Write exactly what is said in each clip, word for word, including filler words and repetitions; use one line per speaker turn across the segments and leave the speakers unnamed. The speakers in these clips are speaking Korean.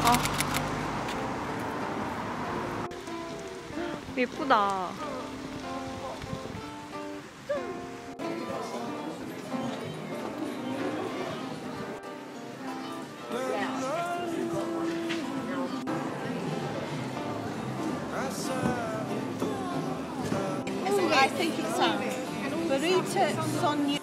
아. 예쁘다.
I think it's um, Burrito Sonia.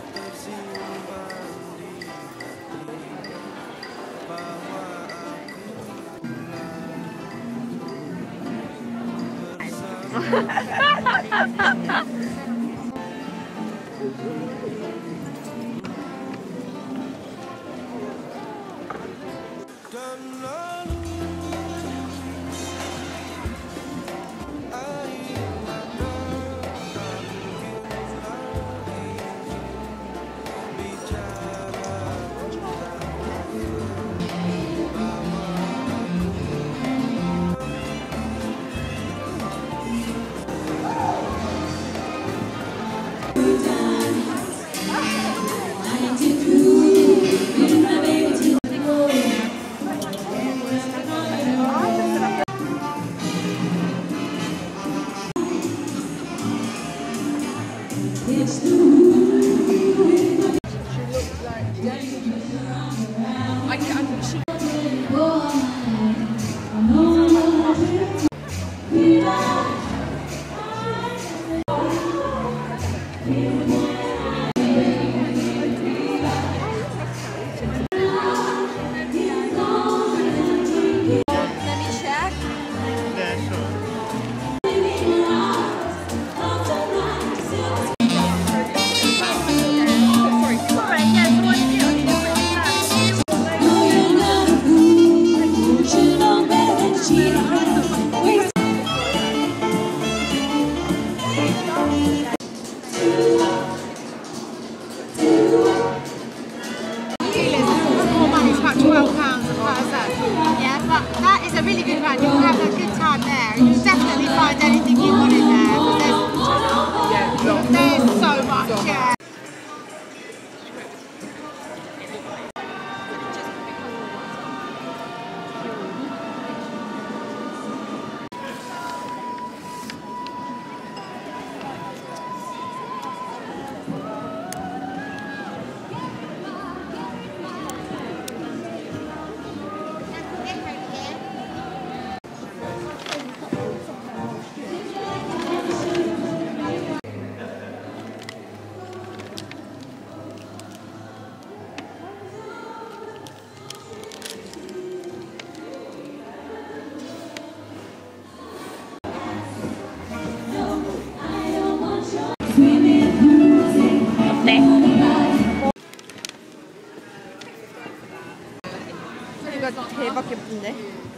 소리가 대박 예쁜데?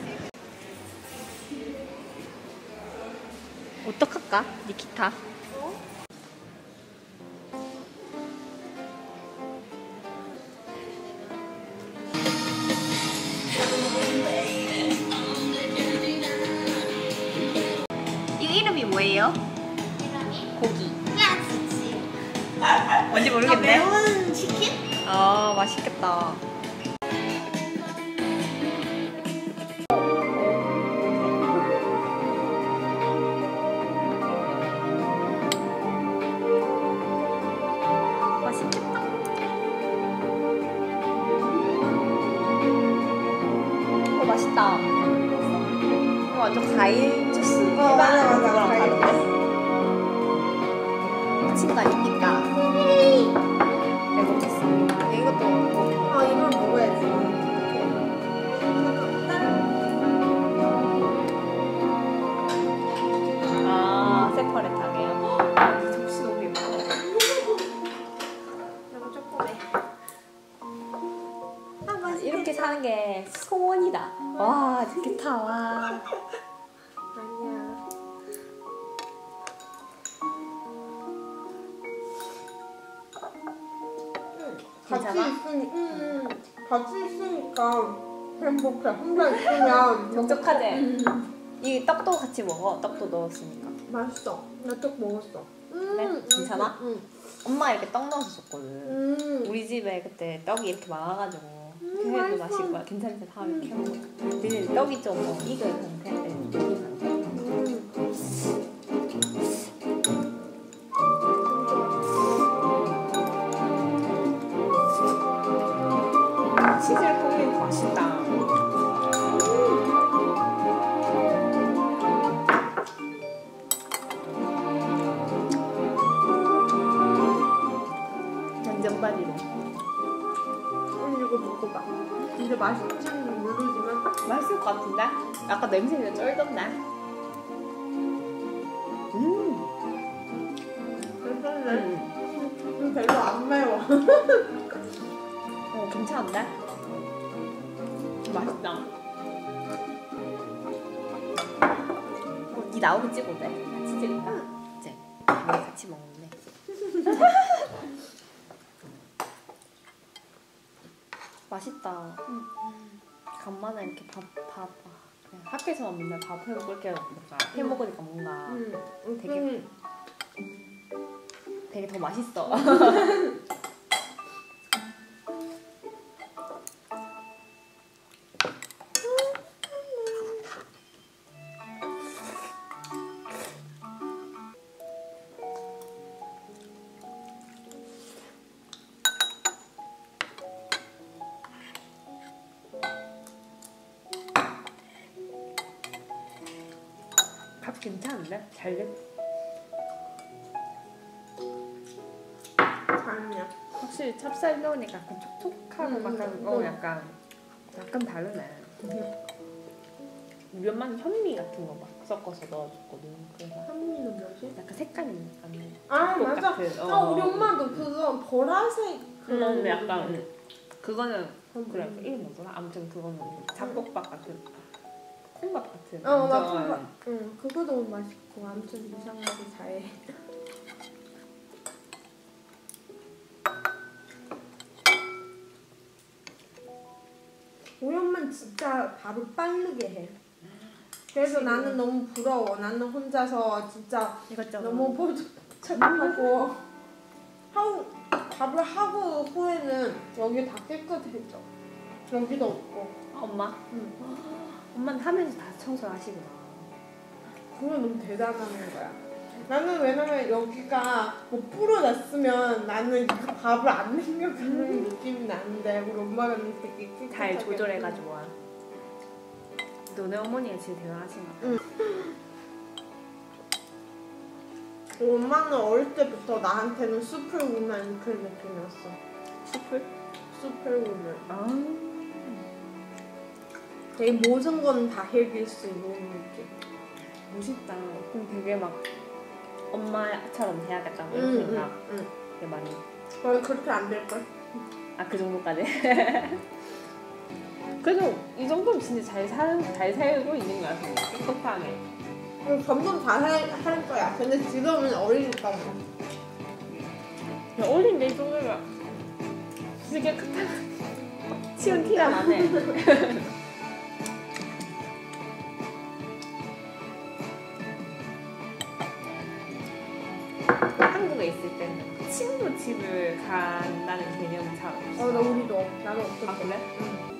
어떡할까? 니키타. 이거 이름이 뭐예요? 고기.
야치치.
뭔지 모르겠네.
매운 치킨?
아, 맛있겠다. 맛있다. 이거 완전 과일 주스.
어, 맞아, 맞아.
그거랑
과일
다른데? 미친 거 아닙니까? 배고팠습니다. 이것도.
아, 이걸 먹어야지.
아, 세퍼레탕이에요. 이 접시 너무 예뻐.
너무 조그매. 아, 맛있겠다.
이렇게 사는 게 소원이다. 와, 이렇게 타, 와.
아니야. 같이
괜찮아?
있으니까, 음, 같이 있으니까 행복해. 혼자 있으면
적적하지?
음.
이 떡도 같이 먹어. 떡도 넣었으니까.
맛있어. 나 떡 먹었어.
그래?
음,
괜찮아?
음,
엄마 이렇게 떡 넣어서 줬거든.
음.
우리 집에 그때 떡이 이렇게 많아가지고 이렇게
음,
해도
맛있어.
맛있을 거야. 괜찮은데 다음에 이렇게 해먹어. 근데 떡이 좀 뭐, 익어야 되는데 여기 상태. 치즈를 뿌리니까 맛있다. 완전바리로.
음, 이거 먹어봐. 진짜 맛있지는 모르지만
맛있을 것 같은데? 아까 냄새가 쩔던데? 음.
괜찮네.
음.
음, 별로 안 매워.
어, 괜찮은데? 맛있다. 어, 니 나오게 찍어도 돼? 같이 찍을까? 이제 같이 먹는데. 맛있다. 음. 간만에 이렇게 밥, 밥, 그냥 학교에서만 맨날 밥 해먹고 이렇게 뭔가 해먹으니까 뭔가
음,
되게-
음.
되게 더 맛있어. 밥 괜찮은데? 잘 됐.
아니야.
확실히 찹쌀 넣으니까 약간 촉촉하고
음,
막 약간
음,
어
음.
약간 약간 다르네. 우리 엄마는 현미 같은 거 막 섞어서 넣어줬거든. 그래서
현미는 뭐지?
약간 색깔이 약간
아
닭국
맞아.
같은,
아 우리 엄마도 그거 보라색 그런
음, 약간 음. 그거는
음.
그래 이름 뭐더라? 아무튼 그거는 잡곡밥 같은 콩밥 같은.
어, 나
완전-
그거, 응, 그거 너무 맛있고 아무튼 이상하게 잘해. 우리 엄마는 진짜 밥을 빠르게 해. 그래서
지금.
나는 너무 부러워. 나는 혼자서 진짜
이것저것
너무 포착하고 하고 밥을 하고 후에는 여기 다 깨끗해져. 여기도 없고.
아, 엄마?
응.
엄마는 하면서 다 청소하시구나.
그건 너무 대단한 거야. 나는 왜냐면 여기가 뭐 뿌려놨으면 나는 이거 밥을 안 남겨가는 느낌이 나는데 우리 엄마는 되게 깨끗하게
잘 조절해가지고 와. 너네 어머니가 제일 대단하신 것 같아.
응. 우리 엄마는 어릴 때부터 나한테는 슈퍼우먼 그 느낌이었어.
숯불?
슈퍼우먼.
아.
되게 모든 건 다 해줄 수 있는 느낌.
멋있다. 그럼 되게 막 엄마처럼 해야겠다 뭐
응,
이런
응,
생각
응.
되게 많이.
어, 그렇게 안 될걸?
아, 그 정도까지? 그래도 이 정도면 진짜 잘 살, 잘 살고 있는 것 같아. 똑똑하게.
응, 점점 다 할 거야. 근데 지금은 어리니까 뭐.
야, 어린 내 정도면 되게 크다. 치운 티가 나네. 한국에 있을 때는 친구 집을 간다는 개념은 잘 없어.
어, 나 우리도. 나는 없었어.
아, 그래?
응.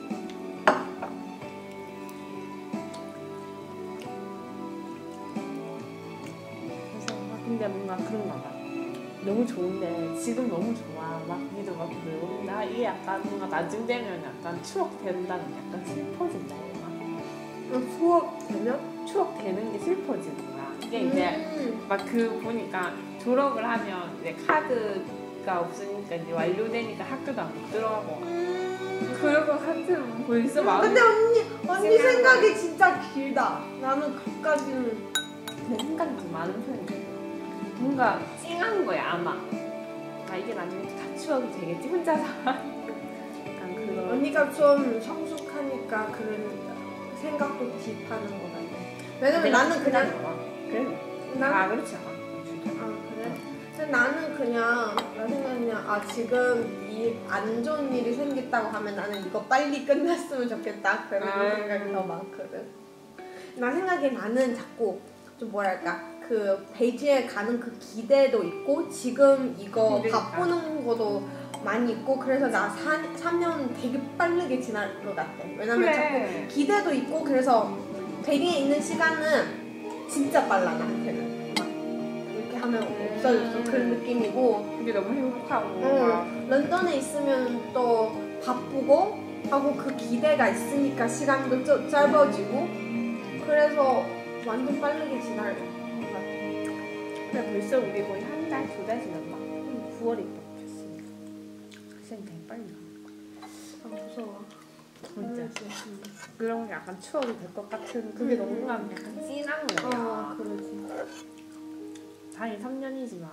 그래서 막 근데 뭔가 그런가 봐. 너무 좋은데 지금 너무 좋아. 막 니도 막 배운다. 이게 약간 뭔가 나중 되면 약간 추억 된다는 게 약간 슬퍼진다. 뭔가.
수업 되면?
추억 되는 게 슬퍼지는 거야. 이게 이제
음.
막 그 보니까 졸업을 하면 이제 카드가 없으니까 이제 완료되니까 학교도 안 못 들어가고.
음.
그리고 하여튼 벌써 마음이
근데 언니, 언니
생각을-
생각이 진짜 길다. 나는 그까지는.
내 생각이 좀 많은 편이야. 뭔가 찡한 거야 아마. 아 이게 나중에 다 추억이 되겠지 혼자서. 약간 그런.
언니가 좀 성숙하니까 그런 생각도 딥하는 거 같아. 왜냐면
내가
나는 그냥.
봐. 그래.
난,
다 그렇지 않아.
아, 그래? 근데 나는 그냥, 나 생각은 아, 지금 이 안 좋은 일이 생겼다고 하면 나는 이거 빨리 끝났으면 좋겠다. 그런
아.
생각이 더 많거든. 나 생각에 나는 자꾸 좀 뭐랄까, 그 베이지에 가는 그 기대도 있고, 지금 이거
힘드니까.
바쁘는 것도 많이 있고 그래서 나 삼 년 되게 빠르게 지날 것 같아. 왜냐면
그래.
자꾸 기대도 있고 그래서 베리에 있는 시간은 진짜 빨라 나한테는. 막 이렇게 하면 없어졌어 그런 느낌이고.
그게 너무 행복하고.
응. 런던에 있으면 또 바쁘고 하고 그 기대가 있으니까 시간도 좀 짧아지고 그래서 완전 빠르게 지날 것 같아.
근데 벌써 우리 거의 한 달, 두 달 지났나? 구월에 입학했으니까. 시간이 되게 빨리 가.
아 무서워.
진짜.
음.
그런 게 약간 추억이 될 것 같은 그게
음.
너무 약간 찐한 거야.
어 그러지.
당연히 삼 년이지만.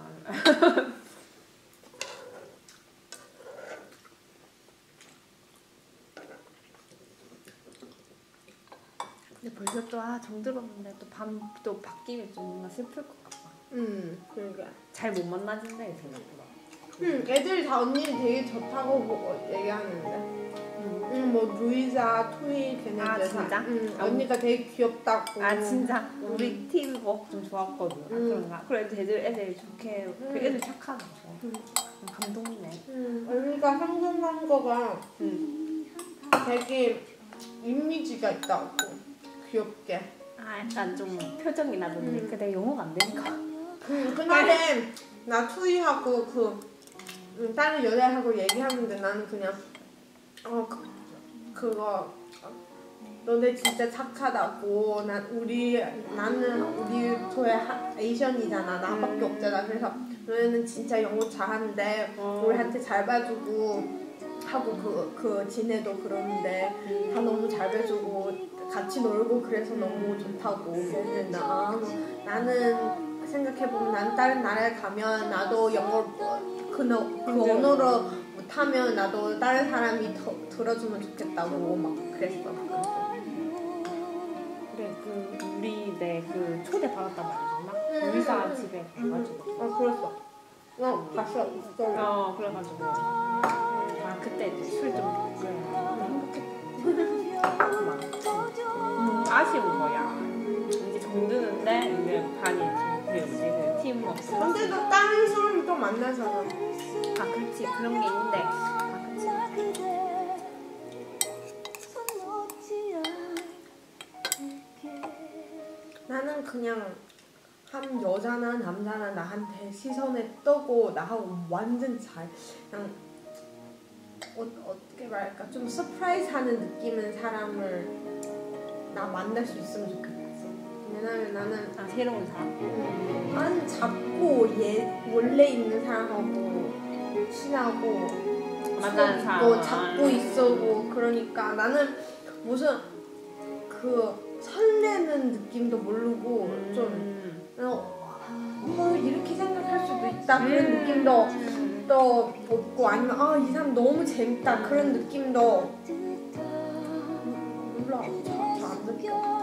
근데 벌써 또 아 정들었는데 또 밤 또 바뀌면 좀 뭔가 슬플 것 같아.
음 그러게.
잘 못 만나진대 생각보다.
응 애들이 다 언니 되게 좋다고 뭐 얘기하는데.
응.
응 뭐 루이자, 토이 걔네들
아,
다.
진짜?
응
아,
언니가 되게 귀엽다고.
아 진짜
음.
우리 팀워크 좀 좋았거든. 아,
음.
그런가? 그래 애들 애들 좋게
음.
그 애들 착하다.
음.
감동이네.
응 언니가 상상한 거가
응.
되게 이미지가 있다고 귀엽게.
아 약간 좀 표정이라든지
음.
그 내가 영어가 안 되니까.
그 그날에 나 투이하고 그 음, 다른 여자하고 얘기하는데 나는 그냥 어 그, 그거 어, 너네 진짜 착하다고. 난 우리 나는 우리 조에 하- 에이션이잖아. 나밖에
음.
없잖아. 그래서 너네는 진짜 영어 잘하는데
어.
우리한테 잘 봐주고 하고 그, 그 지네도 그러는데 다 너무 잘 봐주고 같이 놀고 그래서 너무 좋다고. 그랬는데 나, 나는 생각해보면 난 다른 나라에 가면 나도 영어 그, 너, 그
힘들어.
언어로 못하면 나도 다른 사람이 더 들어주면 좋겠다고 막 그랬어.
그래 그 우리 내 그 초대 받았단 말이었나?
음,
의사
음,
집에
음.
가가지고.
아 그랬어. 어 봤어. 스토리.
어 그래가지고 아 그때 이제 술좀 그래 행복했지. 음, 아쉬운 거야. 이제 정드는데 이제 반이 지금 우리 그 팀워크.
근데도 다른 사람 또 만나잖아.
아 그렇지 그런 게 있는데 아 그렇지.
나는 그냥 한 여자나 남자나 나한테 시선에 떠고 나하고 완전 잘 그냥 어, 어떻게 말할까 좀 서프라이즈하는 느낌은 사람을 나 만날 수 있으면 좋겠어. 왜냐면 나는
아 새로운 사람.
음, 난 자꾸 얘 원래 있는 사람하고 친하고
만나는 사람.
뭐 잡고 있어고 그러니까 나는 무슨 그 설레는 느낌도 모르고
음.
좀 어, 뭐 이렇게 생각할 수도 있다 그런
음.
느낌도 또 없고 아니면 아 이 사람 너무 재밌다 그런 느낌도 몰라 잘안 느껴.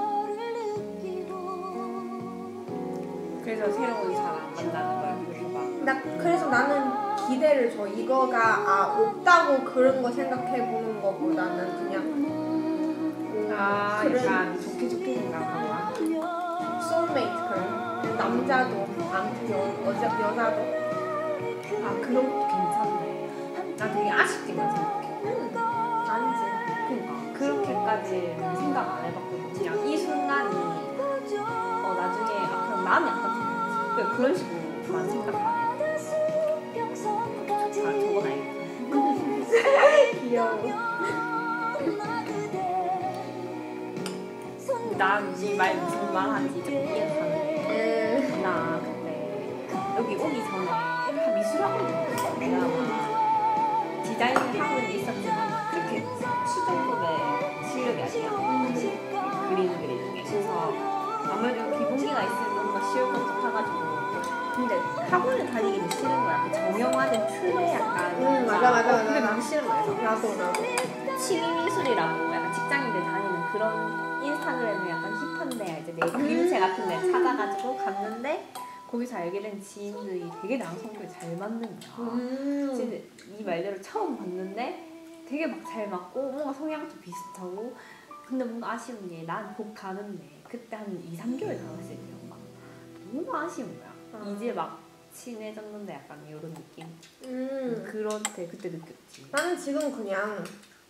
그래서 새로운 사람 만나는 거야 그래서 막.
나 그래서 나는 기대를 줘. 이거가 아 없다고 그런 거 생각해 보는 거보다는 그냥 음,
아
그런
약간 좋게 좋게 생각하고.
soulmate 그런 남자도 아무튼 여, 여자 여자도
아 그런 것도 괜찮네. 난 되게 아쉽게만 생각해.
음, 아니지.
그러니까 그렇게까지 생각 안 해봤거든. 그냥 이 순간이 어 나중에 아 그럼 나는 약간 좀 그냥 그런 식으로만 생각 안 해. 아 적어놔야겠다.
귀여워.
난이말 무슨 말 하는지 좀 이해하는데
음,
나 그때 여기 오기 전에 한 미술학원 다녔어. 내가 막 디자인 학원이 있었지만 그렇게 수준급의 실력이 아니야. 그림 그리는 게. 그래서 아무래도 기본기가 있으면 뭔가 쉬울 것 같아가지고 근데 학원을 다니기는 싫은 거야. 그 정형화된 틀에 약간
음, 맞아, 맞아, 맞아.
그게 너무 싫은 거야. 그래서
나도 나도.
취미미술이라고 약간 직장인들 다니는 그런 인스타그램에 약간 힙한 데야 이제 내 그림체 같은 데 찾아가지고 갔는데 거기서 알게 된 지인들이 되게 나랑 성격이 잘 맞는 거야.
음.
진짜 이 말대로 처음 봤는데 되게 막 잘 맞고 뭔가 성향도 비슷하고 근데 뭔가 아쉬운 게 난 곧 가는데 그때 한 이, 삼 개월 남았을 때였나 너무 아쉬운 거야.
아.
이제 막 친해졌는데 약간 이런 느낌.
음.
그런 때 그때 느꼈지.
나는 지금 그냥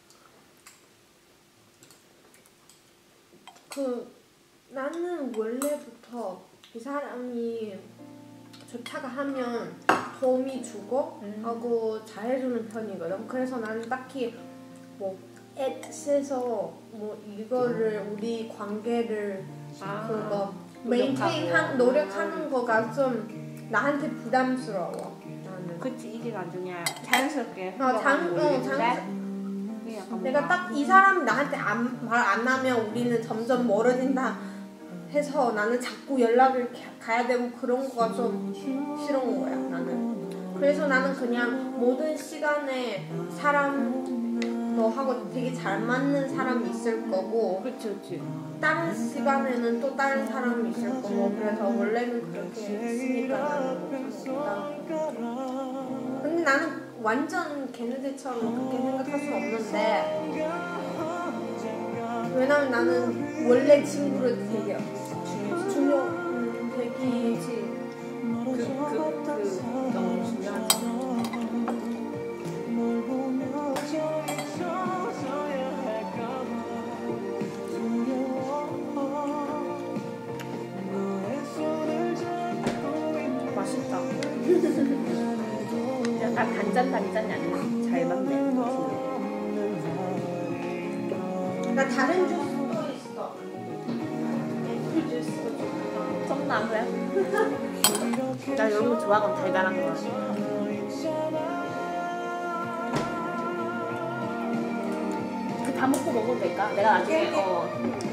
그 나는 원래부터 이 사람이 좋다가 하면 도움이 주고
음.
하고 잘해주는 편이거든. 그래서 나는 딱히 뭐 애써서 뭐 이거를 우리 관계를
아,
그거 메인테인 한 노력하는 거가 좀 나한테 부담스러워. 나는.
그치 이게 나중에 자연스럽게
어, 장, 어, 장,
그게 약간
내가
뭔가-
딱 이 사람이 나한테 말 안 하면 우리는 점점 멀어진다 해서 나는 자꾸 연락을 가- 가야 되고 그런 거가 좀 싫은 거야 나는. 그래서 나는 그냥 모든 시간에 사람 너하고 되게 잘 맞는 사람이 있을 거고
그치 그치.
다른 시간에는 또 다른 사람이 있을 거고 그래서 원래는 그렇게 했으니까 나는 상관없다. 근데 나는 완전 걔네들처럼 그렇게 생각할 수는 없는데 왜냐면 나는 원래 친구를 되게 중요 음, 되게
그그그 너무 중요하지. 맛있다. 약간 단짠 단짠이 아니고 잘 맞네.
나 다른 주스도 있어. 애플 주스도 좋다.
썸나 그래? 나 이런 거 좋아하고 달달한 거. 그 다 먹고 먹어도 될까? 내가 나중에 어.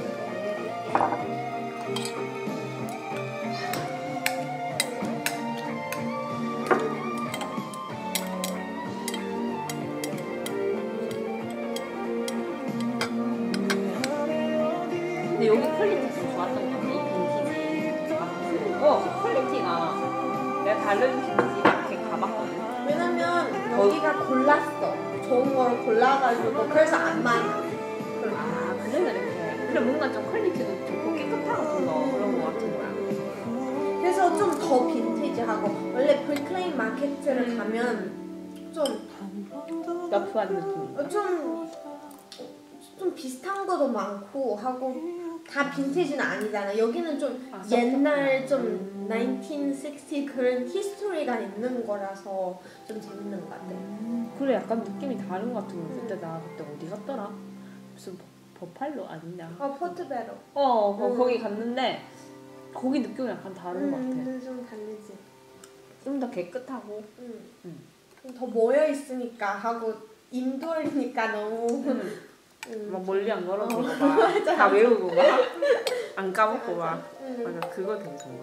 근데 여기 퀄리티 좀 좋았던 것 같아. 이 빈티지 마크. 어, 퀄리티가 내가 다른 빈티지 마켓 가봤거든.
왜냐면 여기가 골랐어. 좋은 걸 골라가지고 그래서 안 많아.
아, 그래서 이렇게. 그래, 뭔가 좀 퀄리티도 좋고 깨끗하고 좀 더 그런 것 같은 거야.
그래서 좀 더 빈티지하고 원래 브리클레인 마켓을
음.
가면 좀
러프한 느낌.
어, 좀, 좀 비슷한 것도 많고 하고 다 빈티지는 아니잖아. 여기는 좀
아,
옛날 좀
음.
천구백육 십 그런 히스토리가 있는 거라서 좀 재밌는 것 같아.
그래, 약간 느낌이 다른 것 같은 거. 그때 나 그때 어디 갔더라? 무슨 버, 버팔로 아니냐?
어, 포트베로.
어, 어
음.
거기 갔는데 거기 느낌이 약간 다른 것 같아.
음, 좀 다르지.
좀 더 깨끗하고.
음.
음.
좀 더 모여 있으니까 하고 인도어니까 너무
음.
음.
막 멀리 안 걸어도
어.
막 다 외우고 막 안 까먹고 막.
음.
맞아, 그거 되게 좋아.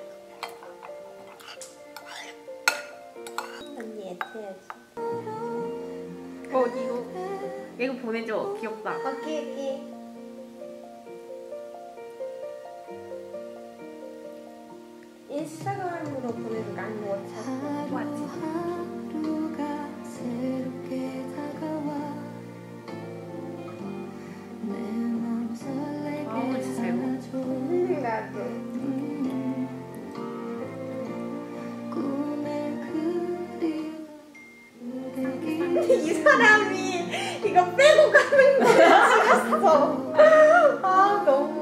언니 애태야지.
어, 이거 이거 보내줘. 귀엽다.
오케이 오케이. 인스타그램으로 보내줄까 아니면 워츠앱?
하루가 새롭게 다가와 내 맘 설레게
아, 진짜 이거.
안아줘
음, 나도.
꿈에 그리운 무대기
근데 이 사람이 이거 빼고 가는 거야 찍었어. 아 너무